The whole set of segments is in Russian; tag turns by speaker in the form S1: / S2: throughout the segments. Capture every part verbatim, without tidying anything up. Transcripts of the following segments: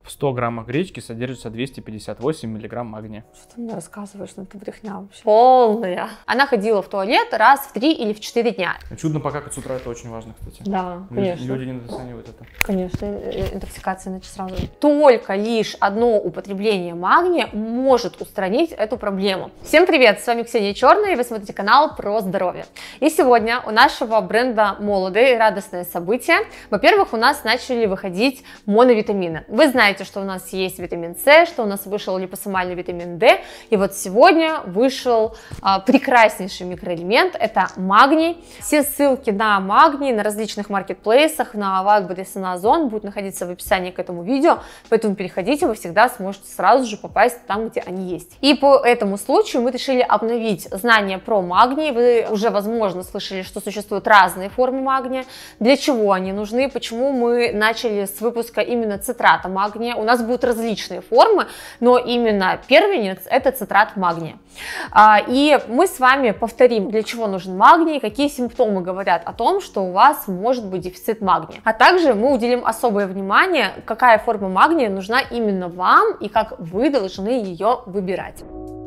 S1: В сто граммах гречки содержится двести пятьдесят восемь миллиграмм магния.
S2: Что ты мне рассказываешь, ну это брехня вообще. Полная. Она ходила в туалет раз в три или в четыре дня.
S1: Чудно покакать с утра, это очень важно, кстати.
S2: Да,
S1: люди,
S2: конечно.
S1: Люди недооценивают это.
S2: Конечно, интоксикация, иначе сразу. Только лишь одно употребление магния может устранить эту проблему. Всем привет, с вами Ксения Черная, и вы смотрите канал про здоровье. И сегодня у нашего бренда молодое и радостное событие. Во-первых, у нас начали выходить моновитамины. Вы знаете, что у нас есть витамин С, что у нас вышел липосомальный витамин D, и вот сегодня вышел а, прекраснейший микроэлемент, это магний. Все ссылки на магний на различных маркетплейсах, на Wildberries и на Озон будут находиться в описании к этому видео, поэтому переходите, вы всегда сможете сразу же попасть там, где они есть. И по этому случаю мы решили обновить знания про магний. Вы уже, возможно, слышали, что существуют разные формы магния, для чего они нужны, почему мы начали с выпуска именно цитрата магния. У нас будут различные формы, но именно первенец – это цитрат магния. И мы с вами повторим, для чего нужен магний, какие симптомы говорят о том, что у вас может быть дефицит магния. А также мы уделим особое внимание, какая форма магния нужна именно вам и как вы должны ее выбирать.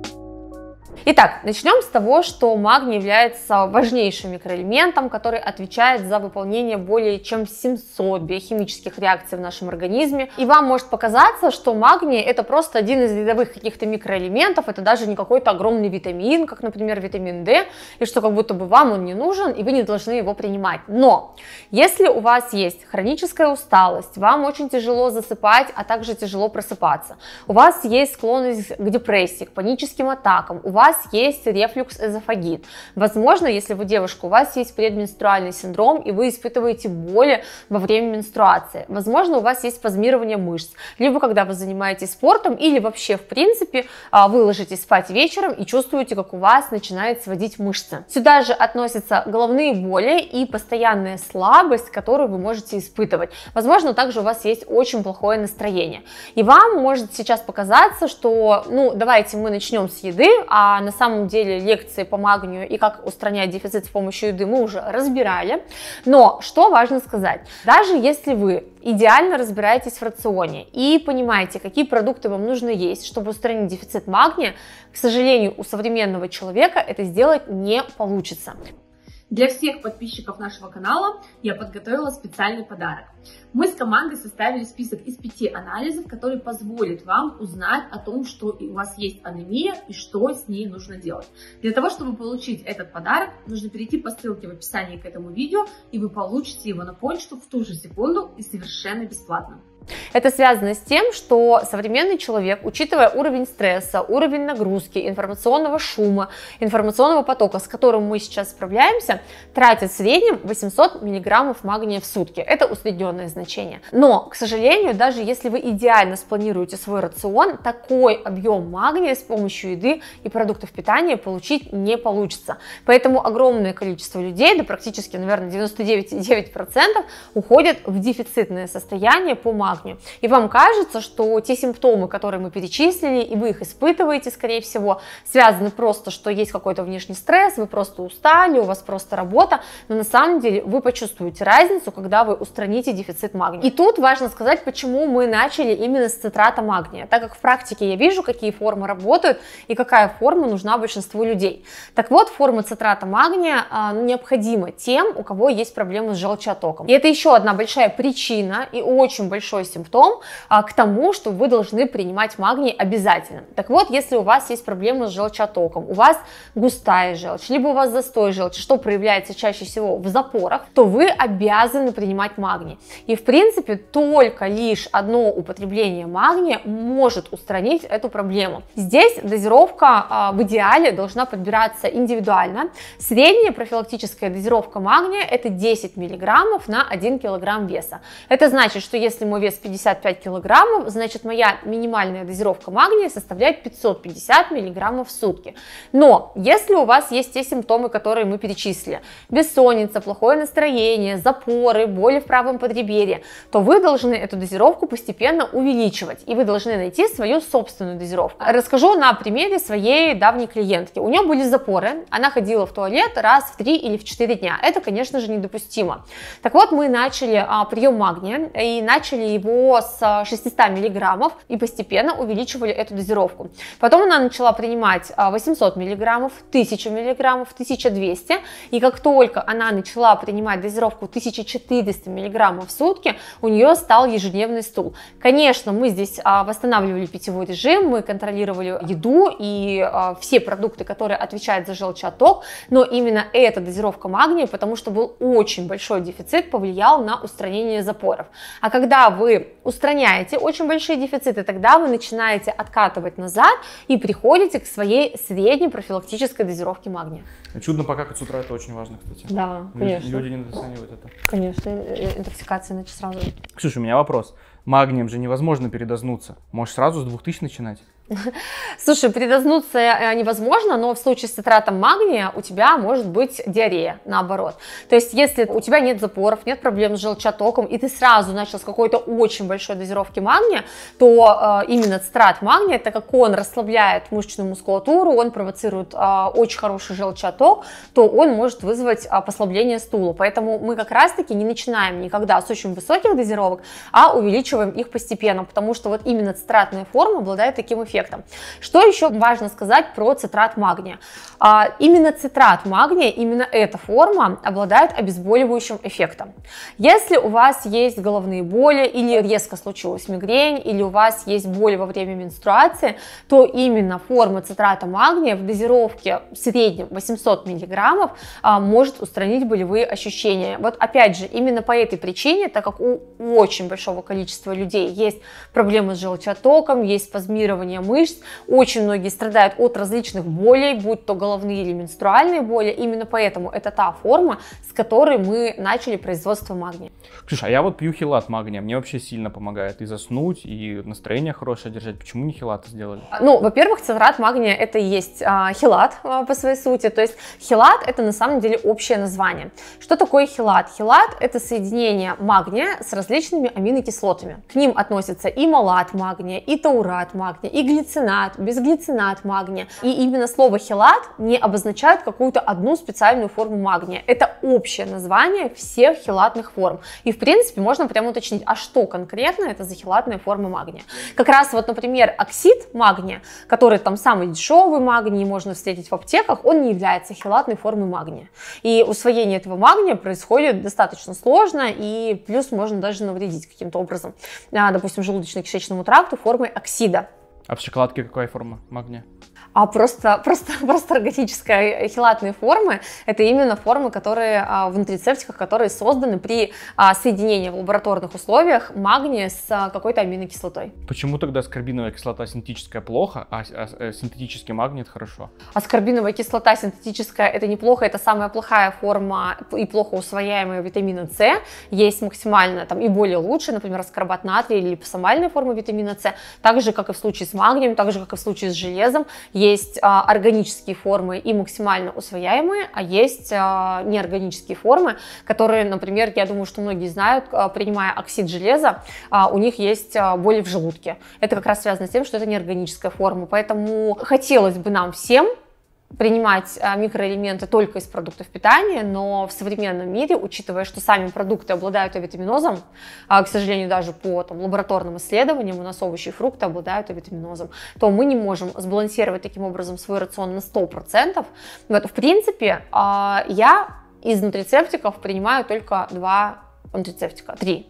S2: Итак, начнем с того, что магний является важнейшим микроэлементом, который отвечает за выполнение более чем семисот биохимических реакций в нашем организме. И вам может показаться, что магний это просто один из рядовых каких-то микроэлементов, это даже не какой-то огромный витамин, как, например, витамин D, и что как будто бы вам он не нужен, и вы не должны его принимать. Но если у вас есть хроническая усталость, вам очень тяжело засыпать, а также тяжело просыпаться, у вас есть склонность к депрессии, к паническим атакам, у вас есть рефлюкс-эзофагит. Возможно, если вы девушка, у вас есть предменструальный синдром, и вы испытываете боли во время менструации. Возможно, у вас есть спазмирование мышц, либо когда вы занимаетесь спортом, или вообще, в принципе, вы ложитесь спать вечером и чувствуете, как у вас начинает сводить мышцы. Сюда же относятся головные боли и постоянная слабость, которую вы можете испытывать. Возможно, также у вас есть очень плохое настроение. И вам может сейчас показаться, что, ну, давайте мы начнем с еды, а на самом деле лекции по магнию и как устранять дефицит с помощью еды мы уже разбирали. Но что важно сказать, даже если вы идеально разбираетесь в рационе и понимаете, какие продукты вам нужно есть, чтобы устранить дефицит магния, к сожалению, у современного человека это сделать не получится.
S3: Для всех подписчиков нашего канала я подготовила специальный подарок. Мы с командой составили список из пяти анализов, который позволит вам узнать о том, что у вас есть анемия и что с ней нужно делать. Для того, чтобы получить этот подарок, нужно перейти по ссылке в описании к этому видео, и вы получите его на почту в ту же секунду и совершенно бесплатно.
S2: Это связано с тем, что современный человек, учитывая уровень стресса, уровень нагрузки, информационного шума, информационного потока, с которым мы сейчас справляемся, тратит в среднем восемьсот миллиграммов магния в сутки. Это усредненное значение. Но, к сожалению, даже если вы идеально спланируете свой рацион, такой объем магния с помощью еды и продуктов питания получить не получится. Поэтому огромное количество людей, да практически, наверное, девяносто девять и девять десятых процента уходят в дефицитное состояние по магнию. И вам кажется, что те симптомы, которые мы перечислили, и вы их испытываете, скорее всего, связаны просто, что есть какой-то внешний стресс, вы просто устали, у вас просто работа, но на самом деле вы почувствуете разницу, когда вы устраните дефицит магния. И тут важно сказать, почему мы начали именно с цитрата магния, так как в практике я вижу, какие формы работают и какая форма нужна большинству людей. Так вот, форма цитрата магния а, необходима тем, у кого есть проблемы с желчеотоком. И это еще одна большая причина и очень большой симптом а, к тому, что вы должны принимать магний обязательно. Так вот, если у вас есть проблемы с желчеотоком, у вас густая желчь, либо у вас застой желчи, что проявляется чаще всего в запорах, то вы обязаны принимать магний. И в принципе только лишь одно употребление магния может устранить эту проблему. Здесь дозировка а, в идеале должна подбираться индивидуально. Средняя профилактическая дозировка магния это десять миллиграммов на один килограмм веса. Это значит, что если мой вес пятьдесят пять килограммов, значит моя минимальная дозировка магния составляет пятьсот пятьдесят миллиграммов в сутки. Но если у вас есть те симптомы, которые мы перечислили, бессонница, плохое настроение, запоры, боли в правом подреберье, то вы должны эту дозировку постепенно увеличивать, и вы должны найти свою собственную дозировку. Расскажу на примере своей давней клиентки. У нее были запоры, она ходила в туалет раз в три или в четыре дня. Это, конечно же, недопустимо. Так вот, мы начали а, прием магния и начали его его с шестисот миллиграммов и постепенно увеличивали эту дозировку. Потом она начала принимать восемьсот миллиграммов, тысячу миллиграммов, тысячу двести, и как только она начала принимать дозировку тысяча четыреста миллиграммов в сутки, у нее стал ежедневный стул. Конечно, мы здесь восстанавливали питьевой режим, мы контролировали еду и все продукты, которые отвечают за желчеотток, но именно эта дозировка магния, потому что был очень большой дефицит, повлиял на устранение запоров. А когда вы устраняете очень большие дефициты, тогда вы начинаете откатывать назад и приходите к своей средней профилактической дозировке магния.
S1: Чудно покакать с утра, это очень важно, кстати.
S2: Да, конечно.
S1: Люди недооценивают это.
S2: Конечно, интоксикация иначе сразу.
S1: Ксюша, у меня вопрос. Магнием же невозможно передознуться. Можешь сразу с двух тысяч начинать?
S2: Слушай, передознуться невозможно, но в случае с цитратом магния у тебя может быть диарея, наоборот. То есть, если у тебя нет запоров, нет проблем с желчеоттоком, и ты сразу начал с какой-то очень большой дозировки магния, то э, именно цитрат магния, так как он расслабляет мышечную мускулатуру, он провоцирует э, очень хороший желчеотток, то он может вызвать э, послабление стула. Поэтому мы как раз-таки не начинаем никогда с очень высоких дозировок, а увеличиваем их постепенно, потому что вот именно цитратная форма обладает таким эффектом. Что еще важно сказать про цитрат магния? А, именно цитрат магния, именно эта форма обладает обезболивающим эффектом. Если у вас есть головные боли или резко случилась мигрень, или у вас есть боли во время менструации, то именно форма цитрата магния в дозировке в среднем восемьсот миллиграммов а, может устранить болевые ощущения. Вот опять же, именно по этой причине, так как у очень большого количества людей есть проблемы с желчеоттоком, есть спазмирование мышц, очень многие страдают от различных болей, будь то головные или менструальные боли, именно поэтому это та форма, с которой мы начали производство магния.
S1: Ксюша, а я вот пью хелат магния, мне вообще сильно помогает и заснуть, и настроение хорошее держать. Почему не хелата сделали?
S2: Ну, во-первых, цитрат магния это и есть а, хелат а, по своей сути, то есть хелат это на самом деле общее название. Что такое хелат? Хелат это соединение магния с различными аминокислотами. К ним относятся и малат магния, и таурат магния, и глицинат, безглицинат магния. И именно слово хелат не обозначает какую-то одну специальную форму магния. Это общее название всех хелатных форм. И в принципе можно прямо уточнить, а что конкретно это за хелатная форма магния. Как раз вот, например, оксид магния, который там самый дешевый магний, можно встретить в аптеках, он не является хелатной формой магния. И усвоение этого магния происходит достаточно сложно, и плюс можно даже навредить каким-то образом, допустим, желудочно-кишечному тракту формой оксида.
S1: А в шоколадке какая форма магния?
S2: А просто, просто, просто органические хелатные формы – это именно формы, которые а, в нутрицептиках, которые созданы при а, соединении в лабораторных условиях магния с а, какой-то аминокислотой.
S1: Почему тогда аскорбиновая кислота синтетическая плохо, а, а, а синтетический магний это хорошо?
S2: Аскорбиновая кислота синтетическая – это неплохо, это самая плохая форма и плохо усвояемая витамина С. Есть максимально там, и более лучшие, например, аскорбат натрия или липосомальная форма витамина С. Так же, как и в случае с магнием, так же, как и в случае с железом, есть а, органические формы и максимально усвояемые, а есть а, неорганические формы, которые, например, я думаю, что многие знают, а, принимая оксид железа, а, у них есть а, боли в желудке. Это как раз связано с тем, что это неорганическая форма. Поэтому хотелось бы нам всем принимать а, микроэлементы только из продуктов питания, но в современном мире, учитывая, что сами продукты обладают авитаминозом, а, к сожалению, даже по там, лабораторным исследованиям у нас овощи и фрукты обладают авитаминозом, то мы не можем сбалансировать таким образом свой рацион на сто процентов. Вот, в принципе, а, я из нутрицептиков принимаю только два нутрицептика, три.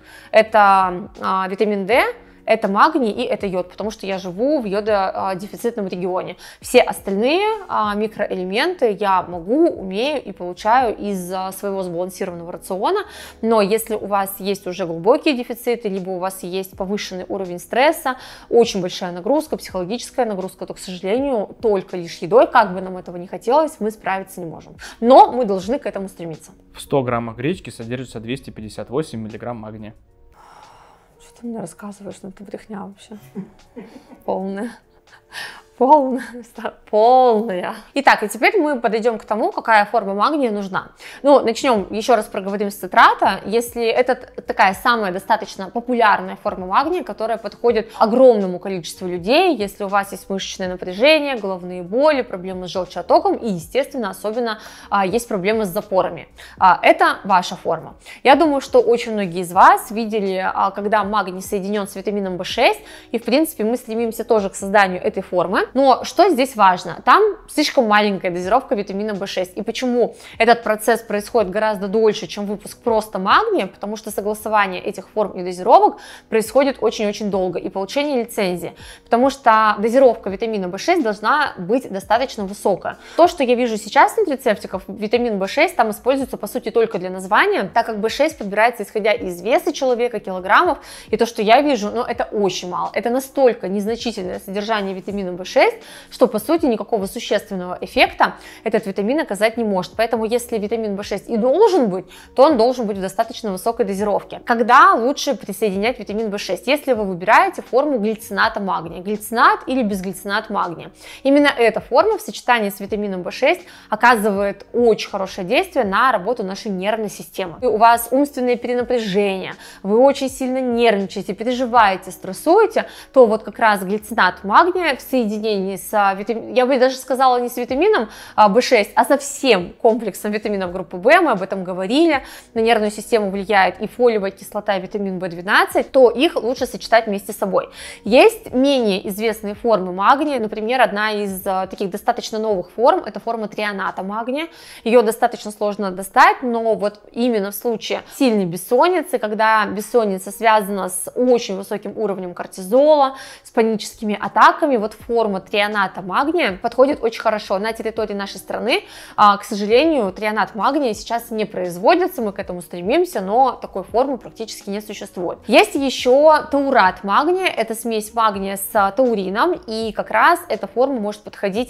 S2: Это а, витамин D, это магний и это йод, потому что я живу в йододефицитном регионе. Все остальные а, микроэлементы я могу, умею и получаю из а, своего сбалансированного рациона, но если у вас есть уже глубокие дефициты, либо у вас есть повышенный уровень стресса, очень большая нагрузка, психологическая нагрузка, то, к сожалению, только лишь едой, как бы нам этого не хотелось, мы справиться не можем. Но мы должны к этому стремиться.
S1: В ста граммах гречки содержится двести пятьдесят восемь миллиграмм магния.
S2: Что ты мне рассказываешь, ну это брехня вообще полная. Полная, полная. Итак, и теперь мы подойдем к тому, какая форма магния нужна. Ну, начнем, еще раз проговорим с цитрата. Если это такая самая достаточно популярная форма магния, которая подходит огромному количеству людей, если у вас есть мышечное напряжение, головные боли, проблемы с желчеотоком и, естественно, особенно а, есть проблемы с запорами. А, это ваша форма. Я думаю, что очень многие из вас видели, а, когда магний соединен с витамином бэ шесть, и, в принципе, мы стремимся тоже к созданию этой формы. Но что здесь важно? Там слишком маленькая дозировка витамина бэ шесть. И почему этот процесс происходит гораздо дольше, чем выпуск просто магния? Потому что согласование этих форм и дозировок происходит очень-очень долго. И получение лицензии. Потому что дозировка витамина бэ шесть должна быть достаточно высокая. То, что я вижу сейчас на рецептиках, витамин бэ шесть там используется, по сути, только для названия, так как бэ шесть подбирается исходя из веса человека, килограммов. И то, что я вижу, ну, это очень мало. Это настолько незначительное содержание витамина бэ шесть, что, по сути, никакого существенного эффекта этот витамин оказать не может. Поэтому, если витамин бэ шесть и должен быть, то он должен быть в достаточно высокой дозировке. Когда лучше присоединять витамин бэ шесть? Если вы выбираете форму глицината магния, глицинат или безглицинат магния. Именно эта форма в сочетании с витамином бэ шесть оказывает очень хорошее действие на работу нашей нервной системы. И у вас умственное перенапряжение, вы очень сильно нервничаете, переживаете, стрессуете, то вот как раз глицинат магния в соединении с витамином, я бы даже сказала не с витамином бэ шесть, а со всем комплексом витаминов группы В, мы об этом говорили, на нервную систему влияет и фолиевая кислота, и витамин бэ двенадцать, то их лучше сочетать вместе с собой. Есть менее известные формы магния, например, одна из таких достаточно новых форм, это форма трионата магния, ее достаточно сложно достать, но вот именно в случае сильной бессонницы, когда бессонница связана с очень высоким уровнем кортизола, с паническими атаками, вот форма трионата магния подходит очень хорошо. На территории нашей страны, к сожалению, трионат магния сейчас не производится, мы к этому стремимся, но такой формы практически не существует. Есть еще таурат магния, это смесь магния с таурином, и как раз эта форма может подходить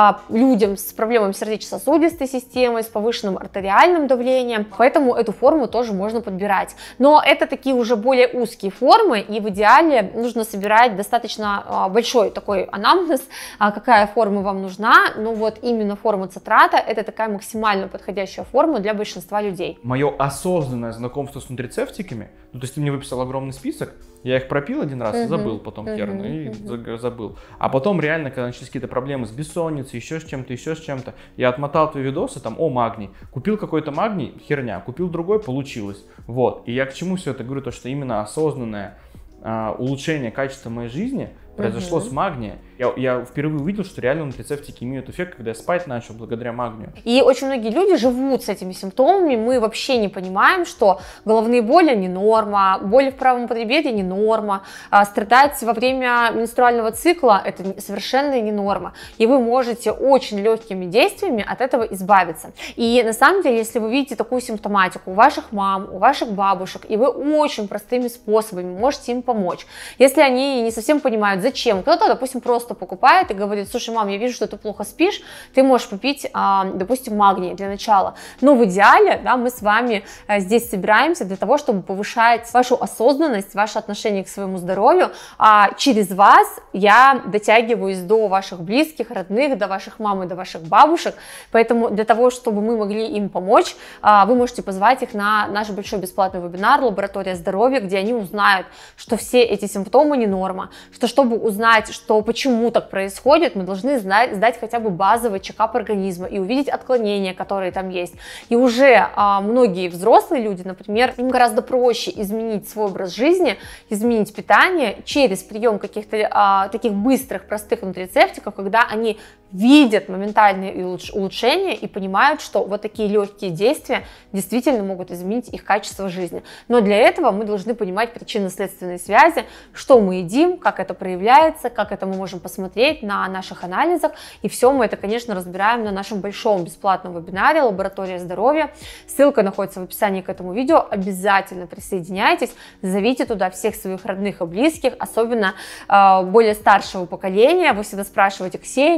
S2: людям с проблемами сердечно-сосудистой системы, с повышенным артериальным давлением, поэтому эту форму тоже можно подбирать. Но это такие уже более узкие формы, и в идеале нужно собирать достаточно большой такой анамнез, какая форма вам нужна, но вот именно форма цитрата это такая максимально подходящая форма для большинства людей.
S1: Мое осознанное знакомство с нутрицептиками, ну то есть ты мне выписал огромный список, я их пропил один раз uh-huh. и забыл потом uh-huh. херно, и uh-huh. забыл. А потом реально, когда начались какие-то проблемы с бессонницей, еще с чем-то, еще с чем-то, я отмотал твои видосы, там, о, магний, купил какой-то магний, херня, купил другой, получилось. Вот, и я к чему все это говорю, то что именно осознанное а, улучшение качества моей жизни произошло uh-huh. с магния. Я, я впервые увидел, что реально нутрицептики имеют эффект, когда я спать начал благодаря магнию.
S2: И очень многие люди живут с этими симптомами. Мы вообще не понимаем, что головные боли не норма, боли в правом подреберье не норма, а страдать во время менструального цикла это совершенно не норма. И вы можете очень легкими действиями от этого избавиться. И на самом деле, если вы видите такую симптоматику у ваших мам, у ваших бабушек, и вы очень простыми способами можете им помочь. Если они не совсем понимают, зачем, кто-то, допустим, просто покупает и говорит: слушай, мам, я вижу, что ты плохо спишь, ты можешь попить, допустим, магний для начала. Но в идеале, да, мы с вами здесь собираемся для того, чтобы повышать вашу осознанность, ваше отношение к своему здоровью, а через вас я дотягиваюсь до ваших близких, родных, до ваших мам и до ваших бабушек, поэтому для того, чтобы мы могли им помочь, вы можете позвать их на наш большой бесплатный вебинар «Лаборатория здоровья», где они узнают, что все эти симптомы не норма, что чтобы узнать, что почему так происходит, мы должны знать, сдать хотя бы базовый чекап организма и увидеть отклонения, которые там есть. И уже а, многие взрослые люди, например, им гораздо проще изменить свой образ жизни, изменить питание через прием каких-то а, таких быстрых, простых нутрицептиков, когда они видят моментальные улучшения и понимают, что вот такие легкие действия действительно могут изменить их качество жизни. Но для этого мы должны понимать причинно-следственные связи, что мы едим, как это проявляется, как это мы можем посмотреть на наших анализах. И все мы это, конечно, разбираем на нашем большом бесплатном вебинаре «Лаборатория здоровья». Ссылка находится в описании к этому видео. Обязательно присоединяйтесь, зовите туда всех своих родных и близких, особенно э, более старшего поколения. Вы всегда спрашиваете: Ксения, как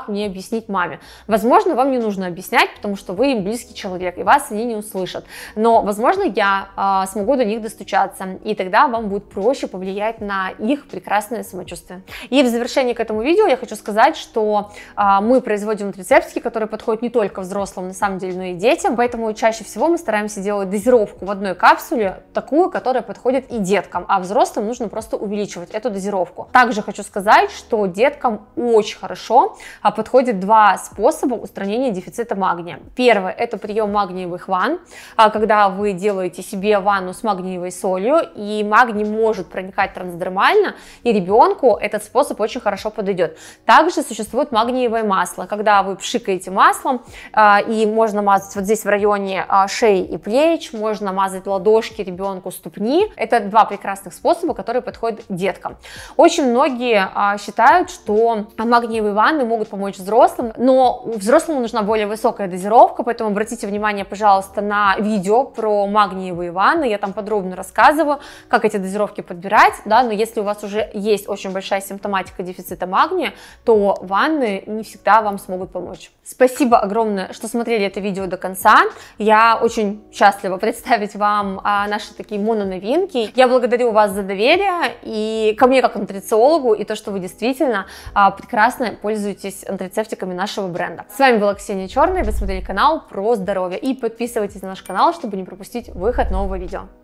S2: как мне объяснить маме? Возможно, вам не нужно объяснять, потому что вы им близкий человек, и вас они не услышат. Но, возможно, я а, смогу до них достучаться, и тогда вам будет проще повлиять на их прекрасное самочувствие. И в завершении к этому видео я хочу сказать, что а, мы производим нутрицептики, которые подходят не только взрослым, на самом деле, но и детям, поэтому чаще всего мы стараемся делать дозировку в одной капсуле, такую, которая подходит и деткам, а взрослым нужно просто увеличивать эту дозировку. Также хочу сказать, что деткам очень хорошо а, подходит два способа устранения дефицита магния. Первый – это прием магниевых ванн, а, когда вы делаете себе ванну с магниевой солью, и магний может проникать трансдермально, и ребенку этот способ очень хорошо подойдет. Также существует магниевое масло, когда вы пшикаете маслом, а, и можно мазать вот здесь в районе а, шеи и плеч, можно мазать ладошки ребенку, ступни. Это два прекрасных способа, которые подходят деткам. Очень многие а, считают, что магниевые ванны могут помочь взрослым, но взрослому нужна более высокая дозировка, поэтому обратите внимание, пожалуйста, на видео про магниевые ванны. Я там подробно рассказываю, как эти дозировки подбирать, да, но если у вас уже есть очень большая симптоматика дефицита магния, то ванны не всегда вам смогут помочь. Спасибо огромное, что смотрели это видео до конца. Я очень счастлива представить вам а, наши такие мононовинки. Я благодарю вас за доверие и ко мне как нутрициологу, и то, что вы действительно а, прекрасно пользуетесь нутрицептиками нашего бренда. С вами была Ксения Черная, вы смотрели канал про здоровье, и подписывайтесь на наш канал, чтобы не пропустить выход нового видео.